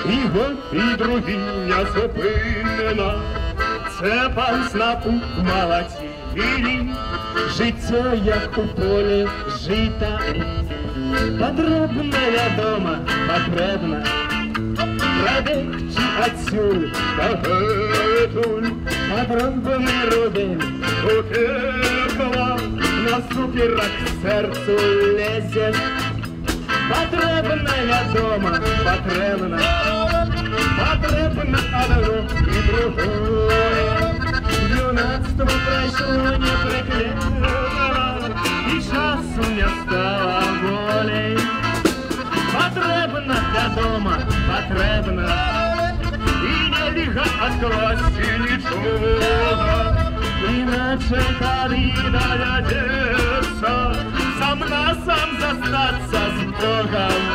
І год, і другий не зупинено. Це пан снапу молотілі, життя, як у полі жита. Потрібно, вядома, потрібно пробігти отсюль до гетуль. Потрібний рубель у пекло, насуперек серцю лезе. Потрібно, вядома, потрібно, потрібно одно і другое. Юнацтво пройшло неприклеено, і часу не стало волей. Потрібно, вядома, потрібно, і не лиха від класі нічого. Іначе коли доведеться сам на сам застаться з Богом.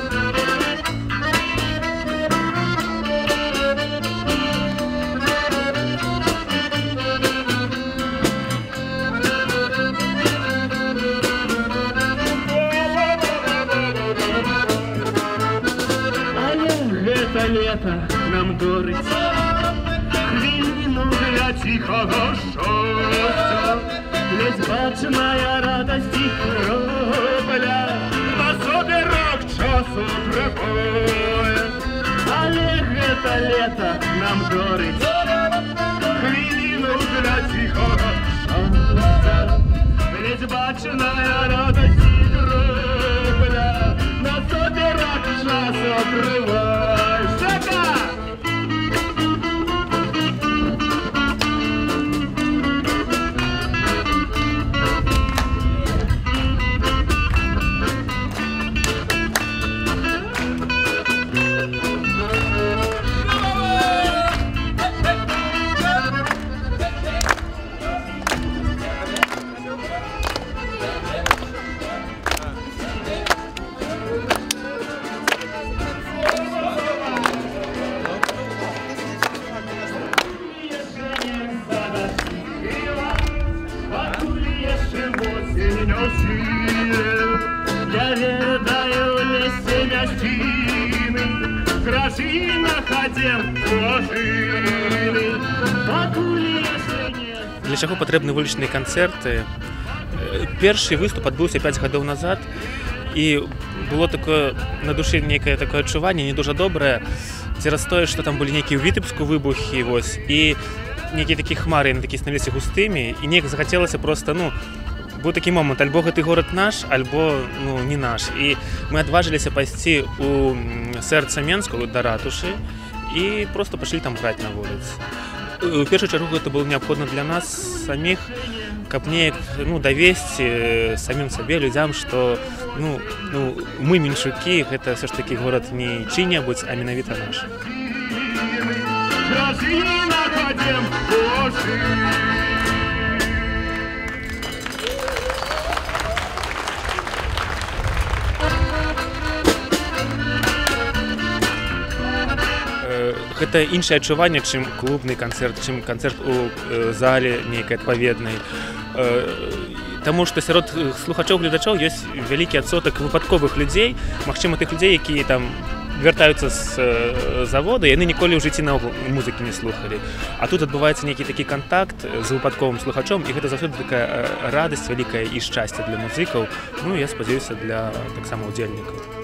Это лето нам дориться, хвилину для тихого шостя. Ледь бачная радость и кропля, пособирок часу прибоя. Але это лето нам дориться, хвилину для тихого шостя. Ледь бачная радость и кропля, пособирок часу прибоя. Я ведаю лесе мясцины, кражи находим ложины. Для чаго патрэбны вулічныя канцэрты? Першы выступ адбыўся 5 гадоў назад, і было такое на душы нейкае такое адчуванне не дуже добрае цераз тое, што там былі нейкія ў Вітебску выбухі, вось, і нейкія такія хмары, яны такія станаліся густымі, і неяк захацелася проста, быў такі момант, альбо гэты горад наш, альбо не наш. І мы адважыліся пайсці ў сэрца Менску да ратушы і проста пачалі там граць на вуліцы. У першую чаргу гэта было неабходна для нас саміх, каб неяк давесці самім сабе, людзям, што мы менчукі, гэта ўсё ж такі горад не чый-небудзь, а менавіта наш. Гэта іншае адчуванне, чым клубны канцэрт, чым канцэрт у зале нейкай адпаведнай. Таму што сярод слухачоў-гледачоў ёсць вялікі адсотак выпадковых людзей, магчыма, тых людзей, якія там вяртаюцца з завода, яны ніколі ў жыцці наогул музыкі не слухалі. А тут адбываецца нейкі такі кантакт з выпадковым слухачом, і гэта заўсёды такая радасць вялікая і шчасце для музыкаў, я спадзяюся, для таксама удзельнікаў.